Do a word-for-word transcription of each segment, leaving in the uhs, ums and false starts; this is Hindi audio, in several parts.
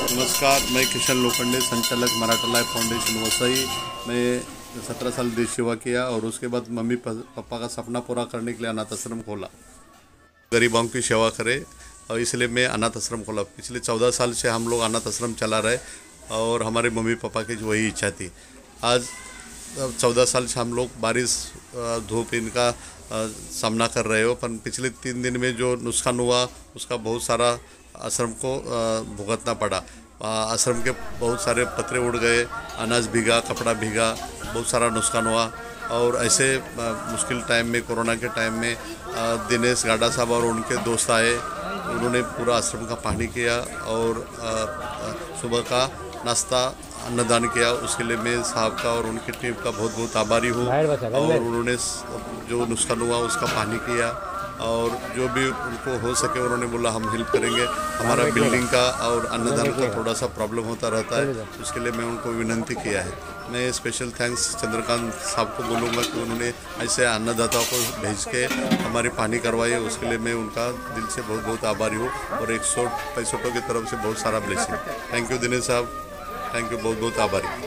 नमस्कार, मैं किशन लोखंडे, संचालक मराठा लाइफ फाउंडेशन वसई। मैं सत्रह साल देश सेवा किया और उसके बाद मम्मी पापा का सपना पूरा करने के लिए अनाथ आश्रम खोला। गरीबों की सेवा करें और इसलिए मैं अनाथ आश्रम खोला। पिछले चौदह साल से हम लोग अनाथ आश्रम चला रहे और हमारे मम्मी पापा की वही इच्छा थी। आज चौदह साल से हम लोग बारिश धूप इनका सामना कर रहे हो, पर पिछले तीन दिन में जो नुकसान हुआ उसका बहुत सारा आश्रम को भुगतना पड़ा। आश्रम के बहुत सारे पत्रे उड़ गए, अनाज भीगा, कपड़ा भीगा, बहुत सारा नुकसान हुआ। और ऐसे मुश्किल टाइम में, कोरोना के टाइम में दिनेश गाडा साहब और उनके दोस्त आए, उन्होंने पूरा आश्रम का पानी किया और सुबह का नाश्ता अन्नदान किया। उसके लिए मैं साहब का और उनकी टीम का बहुत बहुत आभारी हूँ। और उन्होंने जो नुकसान हुआ उसका पानी किया और जो भी उनको हो सके उन्होंने बोला हम हेल्प करेंगे। हमारा बिल्डिंग का और अन्नदान का थोड़ा सा प्रॉब्लम होता रहता है, उसके लिए मैं उनको विनंती किया है। मैं स्पेशल थैंक्स चंद्रकांत साहब को बोलूँगा कि उन्होंने ऐसे अन्नदाताओं को भेज के हमारी पानी करवाई है। उसके लिए मैं उनका दिल से बहुत बहुत आभारी हूँ और एक सौ पैंसठों की तरफ से बहुत सारा ब्लेसिंग। थैंक यू दिनेश साहब, थैंक यू, बहुत बहुत आभारी।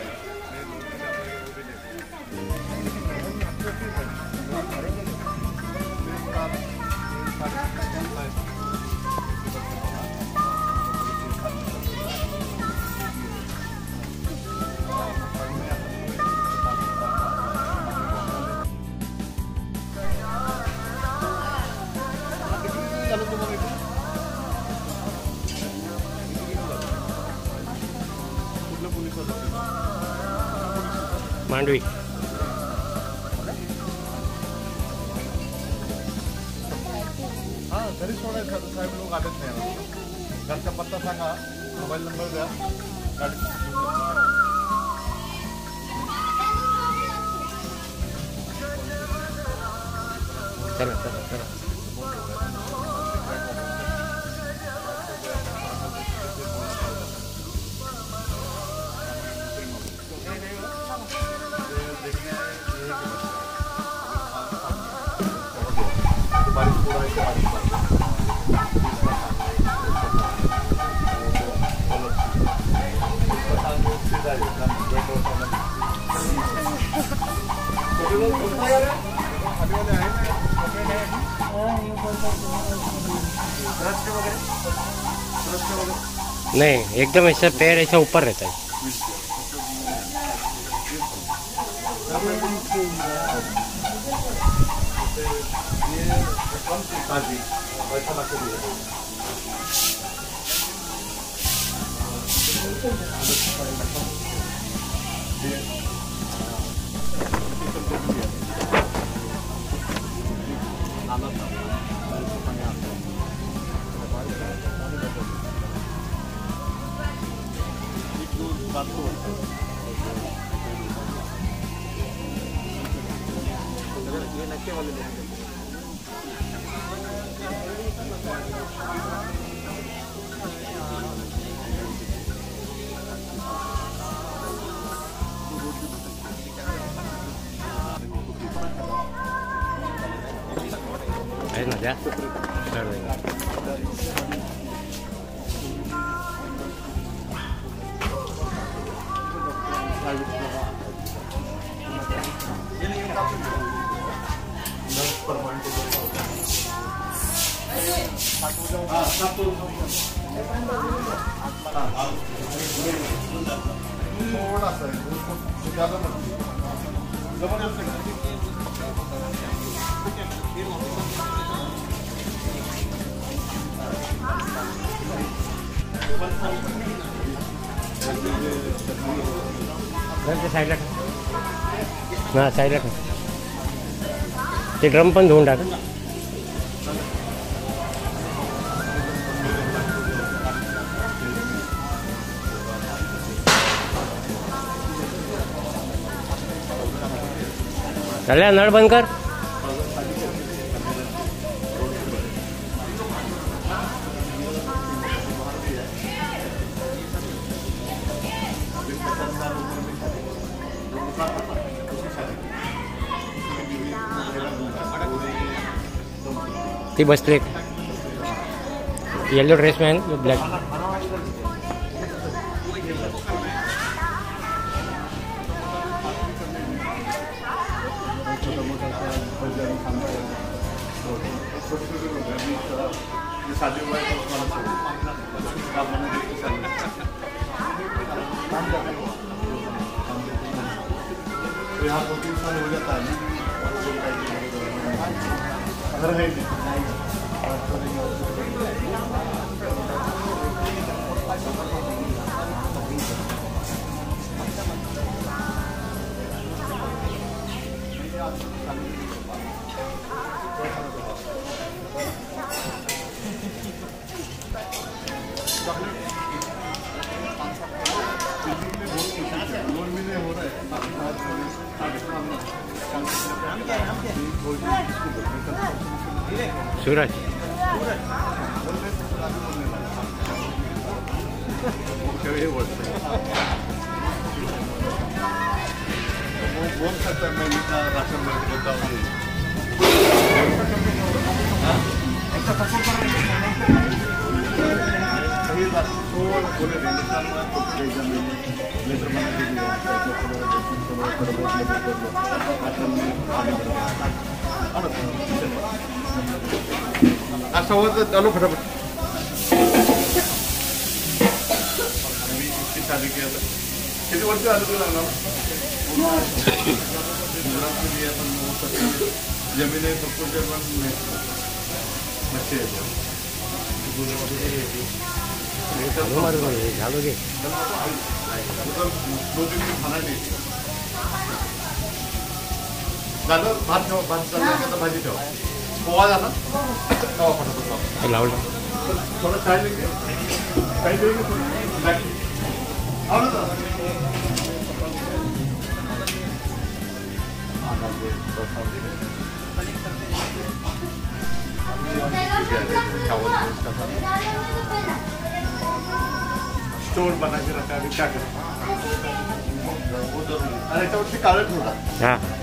मांडवी हां घरी सोडायचं साहेब, लोक आलेच नाही। घरचा पत्ता सांगा, मोबाईल नंबर द्या, गाडी चला चला चला नहीं, एकदम ऐसा पैर ऐसा ऊपर रहता है। है ना, जा कर देंगे। थोड़ा सा ज़्यादा साईडला हां साईडला ते ड्रम पण धुवून टाक। चला नळ बंद कर। ती बसले येलो ड्रेस में ब्लैक छोटे छोटे लोग हैं अभी ये शादी हुआ है तो उसका काम बने देखते शादी काम करते हैं तो यहाँ दो तीन साल हो जाता है ना अगर है नहीं सूरज बोल सकता है मैं इतना राशन में बोलता हूँ बोले हिंदुस्तान में लेटर बना के अच्छा हुआ तो चलो फटाफट अभी इसकी शादी किया था किती वर्ष आले तुला गुजरात के लिए अपन जमीन है सब कुछ अपन अच्छे है झालो घे दो दिन में खाना नहीं झालं भात ठेवा भात चालला भाजी ठेवा पोहा झाला खावा फटाफट लावलं थोडं चाय लेंगे चाय देंगे आवडतं स्टोर बना के रखा है क्या करें अरे तो काळे ठेवला हां